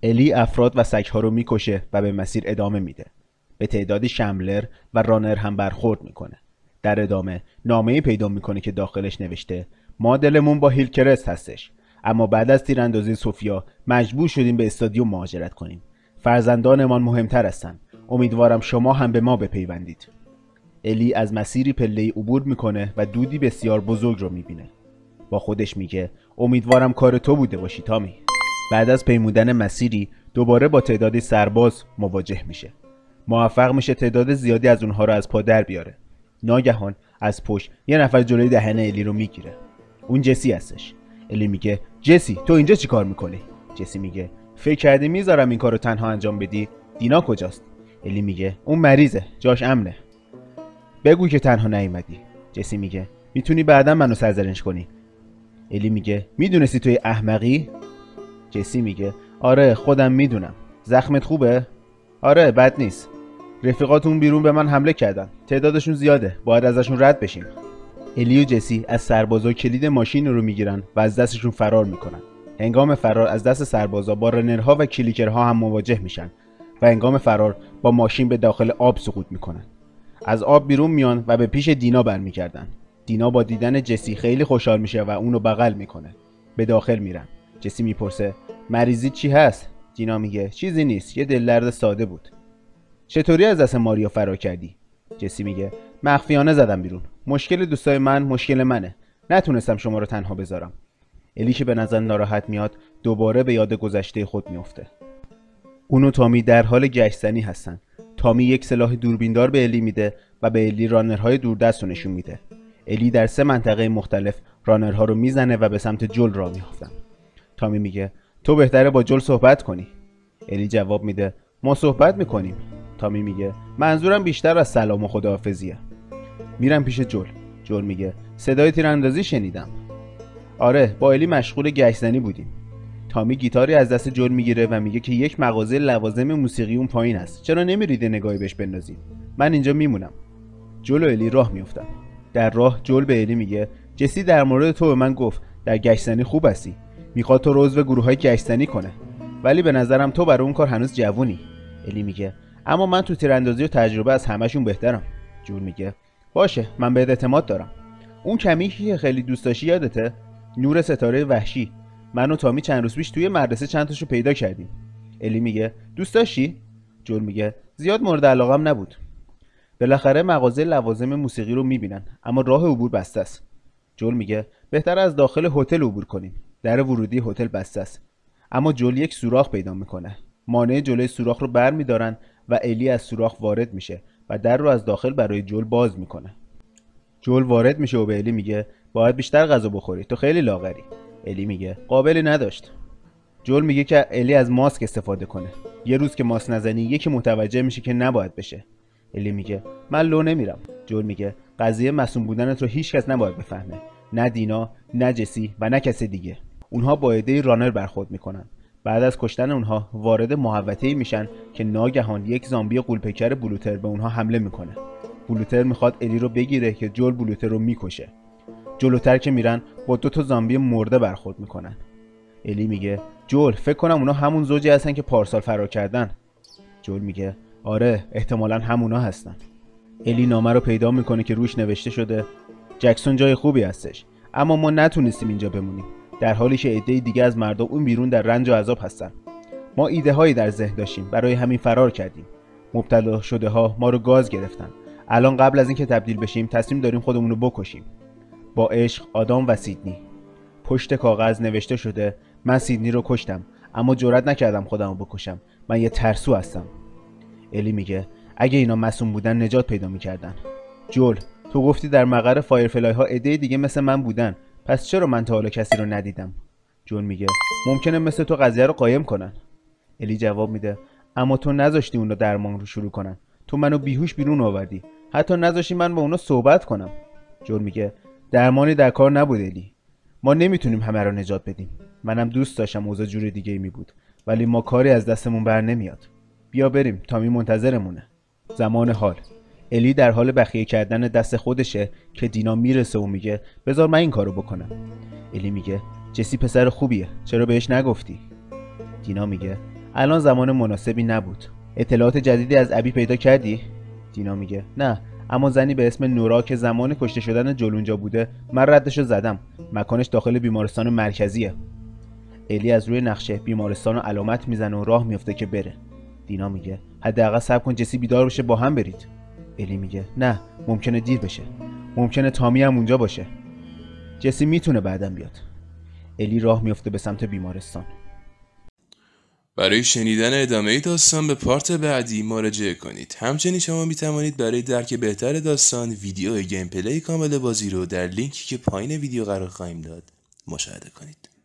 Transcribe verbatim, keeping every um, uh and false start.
الی افراد و سگ‌ها رو میکشه و به مسیر ادامه میده. به تعدادی شمبلر و رانر هم برخورد میکنه. در ادامه نامه‌ای پیدا میکنه که داخلش نوشته ما دلمون با هیلکرست هستش، اما بعد از تیراندازی سوفیا مجبور شدیم به استادیوم مهاجرت کنیم. فرزندانمان مهمتر هستن. امیدوارم شما هم به ما بپیوندید. الی از مسیری پله‌ای عبور میکنه و دودی بسیار بزرگ رو میبینه. با خودش میگه امیدوارم کار تو بوده باشی تامی. بعد از پیمودن مسیری دوباره با تعدادی سرباز مواجه میشه. موفق میشه تعداد زیادی از اونها رو از پا در بیاره. ناگهان از پشت یه نفر جلوی دهن الی رو میگیره. اون جسی هستش. الی میگه جسی تو اینجا چی کار میکنی؟ جسی میگه فکر کردی میذارم این کارو تنها انجام بدی؟ دینا کجاست؟ الی میگه اون مریضه، جاش امنه. بگو که تنها نیومدی. جسی میگه میتونی بعدا منو سرزنش کنی. الی میگه میدونستی توی احمقی؟ جسی میگه آره خودم میدونم. زخمت خوبه؟ آره بد نیست. رفیقاتون بیرون به من حمله کردن. تعدادشون زیاده. باید ازشون رد بشیم. الی و جسی از سربازا کلید ماشین رو میگیرن و از دستشون فرار میکنن. هنگام فرار از دست سربازا با رنرها و کلیکرها هم مواجه میشن و هنگام فرار با ماشین به داخل آب سقوط میکنن. از آب بیرون میان و به پیش دینا برمیگردن. دینا با دیدن جسی خیلی خوشحال میشه و اونو بغل میکنه. به داخل میرن. جسی میپرسه مریضی چی هست؟ دینا میگه چیزی نیست، یه دلدرد ساده بود. چطوری از دست ماریا فرار کردی؟ جسی میگه مخفیانه زدم بیرون. مشکل دوستای من مشکل منه. نتونستم شما رو تنها بذارم. الی که به نظر ناراحت میاد دوباره به یاد گذشته خود میفته. اون و تامی در حال گشتنی هستن. تامی یک سلاح دوربیندار به الی میده و به الی رانرهای دوردست رو نشون میده. الی در سه منطقه مختلف رانرها رو میزنه و به سمت جل راه میافتن. تامی میگه تو بهتره با جل صحبت کنی. الی جواب میده ما صحبت میکنیم. تامی میگه منظورم بیشتر از سلام و خداحافظیه. میرم پیش جل. جل میگه صدای تیراندازی شنیدم. آره با الی مشغول گشتنی بودیم. تامی گیتاری از دست جل میگیره و میگه که یک مغازه لوازم موسیقی اون پایین هست. چرا نمیرید نگاهی بهش بندازید؟ من اینجا میمونم. جل و الی راه میافتن. در راه جل به الی میگه جسی در مورد تو به من گفت در گشتنی خوب هستی. میخواد تو رو عضو گروه‌های گشتنی کنه. ولی به نظرم تو برای اون کار هنوز جوونی. الی میگه اما من تو تیراندازی و تجربه از همشون بهترم. جل میگه باشه من بهت اعتماد دارم. اون کمیکی که خیلی دوست داشتی یادته؟ نور ستاره وحشی. من و تامی چند روز پیش توی مدرسه چند تاشو پیدا کردیم. الی میگه دوست داشتی؟ جل میگه زیاد مورد علاقم نبود. بالاخره مغازه لوازم موسیقی رو میبینن اما راه عبور بسته است. جل میگه بهتر از داخل هتل عبور کنیم. در ورودی هتل بسته است. اما جل یک سوراخ پیدا میکنه. مانع جلوی سوراخ رو برمیدارن و الی از سوراخ وارد میشه و در رو از داخل برای جل باز میکنه. جل وارد میشه و به الی میگه باید بیشتر غذا بخوری، تو خیلی لاغری. الی میگه قابلی نداشت. جل میگه که الی از ماسک استفاده کنه. یه روز که ماسک نزنی یکی متوجه میشه که نباید بشه. الی میگه من لو نمیرم. جل میگه قضیه معصوم بودنت رو هیچ کس نباید بفهمه. نه دینا، نه جسی و نه کس دیگه. اونها با ایده رانر برخورد میکنن. بعد از کشتن اونها وارد محوطه‌ای میشن که ناگهان یک زامبی غول‌پیکر بلوتر به اونها حمله میکنه. بلوتر میخواد الی رو بگیره که جل بلوتر رو میکشه. جلوتر که میرن با دو تا زامبی مرده برخورد میکنن. الی میگه جل فکر کنم اونا همون زوجی هستن که پارسال فرار کردن. جل میگه آره احتمالاً همونا هستن. الی نامه رو پیدا میکنه که روش نوشته شده جکسون جای خوبی هستش اما ما نتونستیم اینجا بمونیم، در حالی که عده دیگه از مردم اون بیرون در رنج و عذاب هستن. ما ایده هایی در ذهن داشتیم، برای همین فرار کردیم. مبتلا شده ها ما رو گاز گرفتن. الان قبل از اینکه تبدیل بشیم تصمیم داریم خودمون رو بکشیم. با عشق آدام و سیدنی. پشت کاغذ نوشته شده من سیدنی رو کشتم اما جرئت نکردم خودم رو بکشم. من یه ترسو هستم. الی میگه اگه اینا معصوم بودن نجات پیدا میکردن. جل تو گفتی در مقر فایرفلای ها عده دیگه مثل من بودن، پس چرا من تا حالا کسی رو ندیدم؟ جل میگه ممکنه مثل تو قضیه رو قایم کنن. الی جواب میده اما تو نذاشتی اونا درمان رو شروع کنن. تو منو بیهوش بیرون آوردی. حتی نذاشتی من با اونا صحبت کنم. جل میگه درمانی در کار نبود الی. ما نمیتونیم همه رو نجات بدیم. منم دوست داشتم اوضاع جور دیگه ای می بود ولی ما کاری از دستمون بر نمیاد. بیا بریم، تامی منتظرمونه. زمان حال. الی در حال بخیه کردن دست خودشه که دینا میرسه و میگه بذار من این کارو بکنم. الی میگه جسی پسر خوبیه، چرا بهش نگفتی؟ دینا میگه الان زمان مناسبی نبود. اطلاعات جدیدی از ابی پیدا کردی؟ دینا میگه نه، اما زنی به اسم نورا که زمان کشته شدن جلونجا بوده من ردشو زدم. مکانش داخل بیمارستان مرکزیه. الی از روی نقشه بیمارستان رو علامت میزنه و راه میفته که بره. دینا میگه حداقل صبر کن جسی بیدار بشه با هم برید. الی میگه نه، ممکنه دیر بشه. ممکنه تامی هم اونجا باشه. جسی میتونه بعدم بیاد. الی راه میفته به سمت بیمارستان. برای شنیدن ادامه داستان به پارت بعدی مراجعه کنید. همچنین شما می توانید برای درک بهتر داستان ویدیو گیم پلی کامل بازی رو در لینکی که پایین ویدیو قرار خواهیم داد مشاهده کنید.